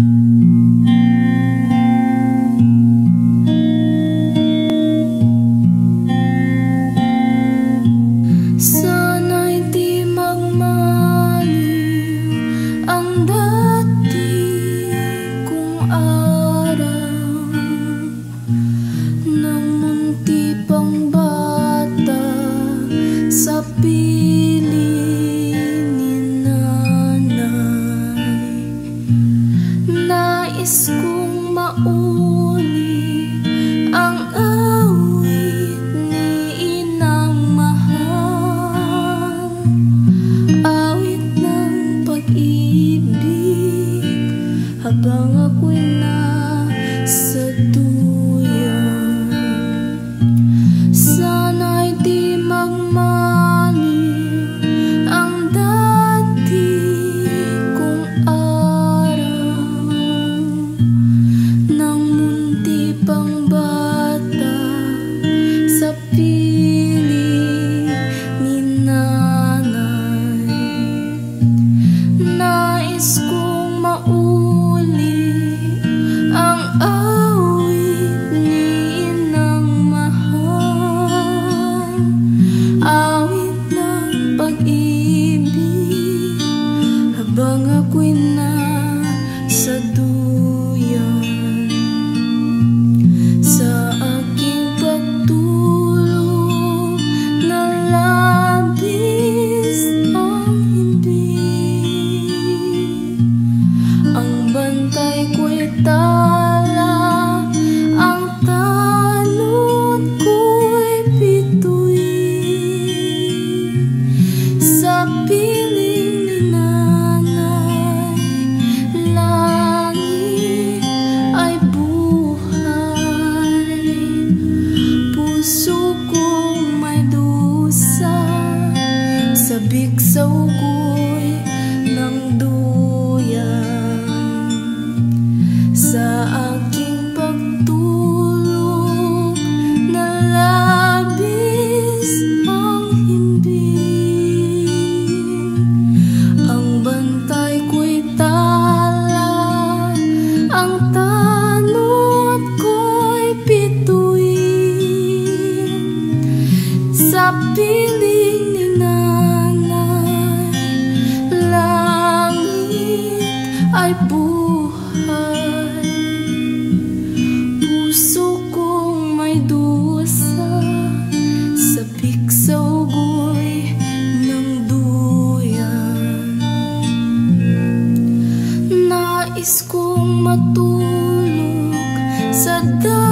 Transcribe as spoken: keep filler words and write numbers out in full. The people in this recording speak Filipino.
Sana'y di magmaliw ang dati kong araw, nang munti pang bata sa piling ni nanay. Nais kong maulit ang awit ni inang mahal, awit ng pag-ibig habang ako'y nasa duyan. Sana'y di magmaliw ang dati kong araw, nang munti pang bata sa piling ni nanay. Nais kong maulit ang awit ni inang mahal, awit ng pag-ibig habang ako'y nasa duyan. Sa aking pagtulog na labis ang himbing, ang bantay ko'y tala, ang tanod ko'y bituin. Sa piling ni nanay, langit ay buhay. Puso kong may dusa, sabik sa ugoy ng duyan. Sa aking pagtulog na labis ang himbing, ang bantay ko'y tala, ang tanod ko'y bituin. Sa piling ni nanay, langit ay buhay. Puso kong may dusa, sabik sa ugoy ng duyan. Nais kong matulog sa dati